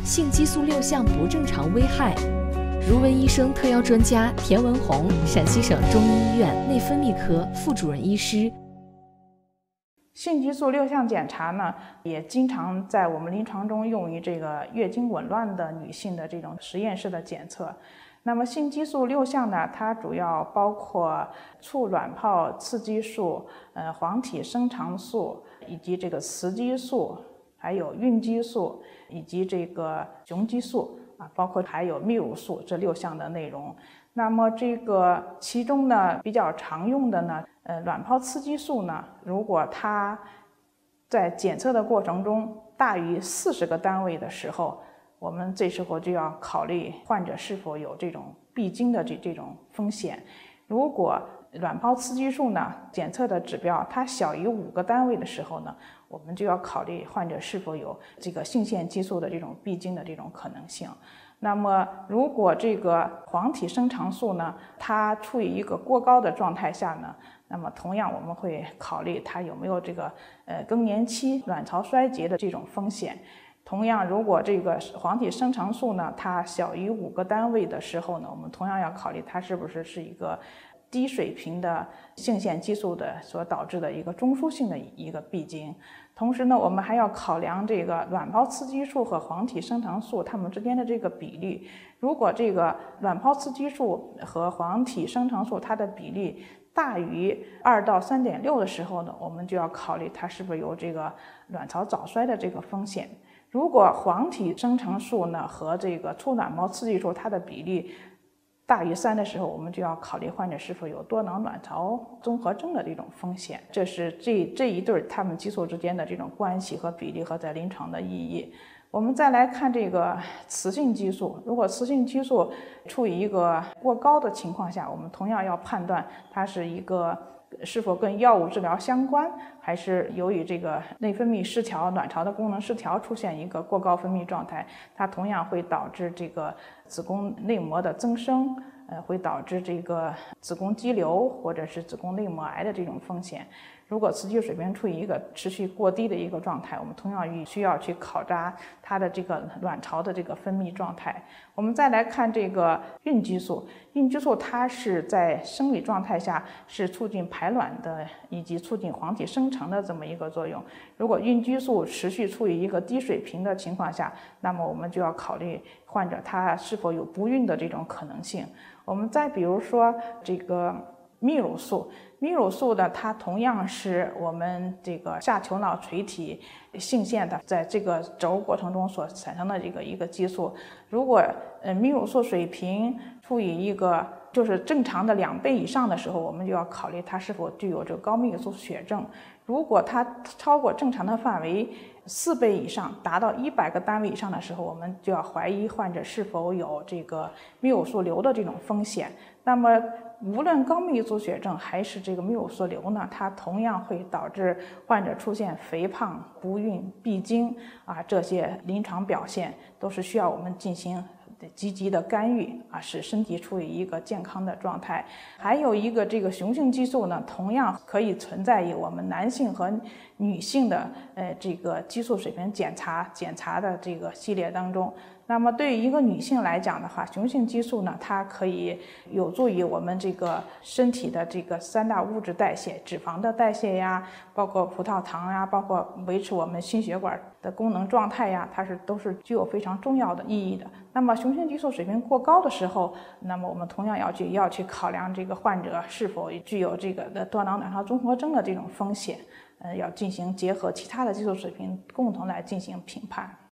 性激素6项不正常危害。如闻医生特邀专家田文红，陕西省中医医院内分泌科副主任医师。 性激素6项检查呢，也经常在我们临床中用于这个月经紊乱的女性的这种实验室的检测。那么性激素6项呢，它主要包括促卵泡刺激素、黄体生长素以及这个雌激素，还有孕激素以及这个雄激素包括还有泌乳素这6项的内容。那么这个其中呢，比较常用的呢，卵泡刺激素呢，如果它在检测的过程中大于40个单位的时候，我们这时候就要考虑患者是否有这种闭经的这种风险。如果卵泡刺激素呢检测的指标它小于5个单位的时候呢，我们就要考虑患者是否有这个性腺激素的这种闭经的这种可能性。那么如果这个黄体生长素呢，它处于一个过高的状态下呢，那么同样我们会考虑它有没有这个更年期卵巢衰竭的这种风险。同样，如果这个黄体生长素呢，它小于5个单位的时候呢，我们同样要考虑它是不是一个低水平的性腺激素的所导致的一个中枢性的一个闭经。同时呢，我们还要考量这个卵泡刺激素和黄体生长素它们之间的这个比例。如果这个卵泡刺激素和黄体生长素它的比例大于2到3.6的时候呢，我们就要考虑它是不是有这个卵巢早衰的这个风险。如果黄体生长素呢和这个促卵泡刺激素它的比例大于3的时候，我们就要考虑患者是否有多囊卵巢综合征的这种风险。这是这一对它们激素之间的这种关系和比例和在临床的意义。我们再来看这个雌性激素，如果雌性激素处于一个过高的情况下，我们同样要判断它是否跟药物治疗相关，还是由于这个内分泌失调、卵巢的功能失调出现一个过高分泌状态，它同样会导致这个子宫内膜的增生，会导致这个子宫肌瘤或者是子宫内膜癌的这种风险。如果雌激素水平处于一个持续过低的一个状态，我们同样需要去考察它的这个卵巢的这个分泌状态。我们再来看这个孕激素，孕激素它是在生理状态下是促进排卵的以及促进黄体生成的这么一个作用。如果孕激素持续处于一个低水平的情况下，那么我们就要考虑患者他是否有不孕的这种可能性。我们再比如说这个泌乳素，泌乳素呢，它同样是我们这个下丘脑垂体性腺的在这个轴过程中所产生的一个激素。如果泌乳素水平处于一个就是正常的2倍以上的时候，我们就要考虑它是否具有这个高泌乳素血症。如果它超过正常的范围4倍以上，达到100个单位以上的时候，我们就要怀疑患者是否有这个泌乳素瘤的这种风险。那么无论高泌乳素血症还是这个泌乳素瘤呢，它同样会导致患者出现肥胖、不孕、闭经这些临床表现都是需要我们进行积极的干预使身体处于一个健康的状态。还有一个这个雄性激素呢，同样可以存在于我们男性和女性的这个激素水平检查的这个系列当中。那么对于一个女性来讲的话，雄性激素呢，它可以有助于我们这个身体的这个3大物质代谢，脂肪的代谢呀，包括葡萄糖呀，包括维持我们心血管的功能状态呀，它都是具有非常重要的意义的。那么雄性激素水平过高的时候，那么我们同样要去考量这个患者是否具有这个多囊卵巢综合征的这种风险，要进行结合其他的激素水平共同来进行评判。